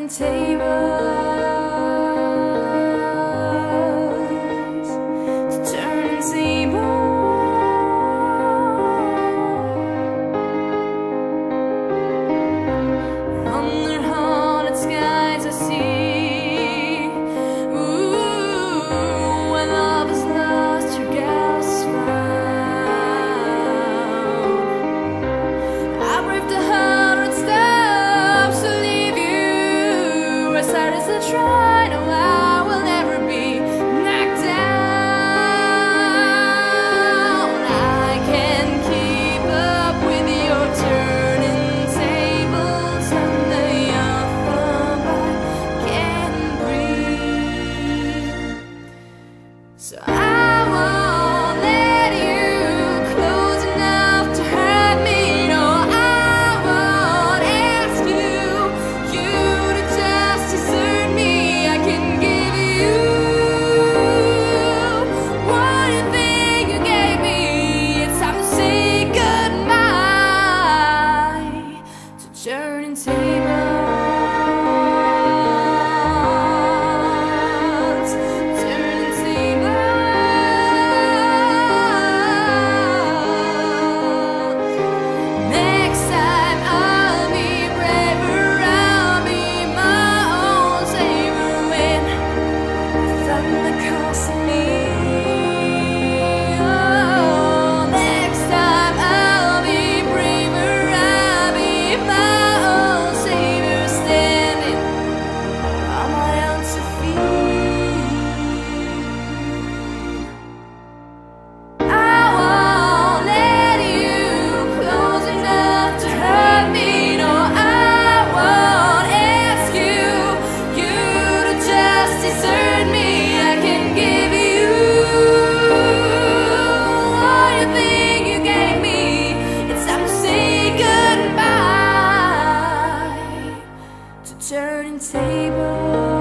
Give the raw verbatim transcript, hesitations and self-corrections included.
turning tables, to turning tables. Under haunted skies I see, ooh, when love is lost, your gas is found. I braved a hundred steps to leave you, as hard as I try, no, I will never be knocked down. I can keep up with your turning tables, and the thumb I can't breathe. So I won't let you close enough to hurt me. No, I won't ask you, you to just desert me. I can give you one thing you gave me. It's time to say goodbye to turning tables, turning tables. Next time I'll be braver, I'll be my own savior when the thunder calls to me. Oh, next time I'll be braver, I'll be my own savior, standing on my own two feet. I won't let you close enough to hurt me. No, I won't ask you, you to just desert me. I can give you one thing you gave me. It's time to say goodbye to turning tables.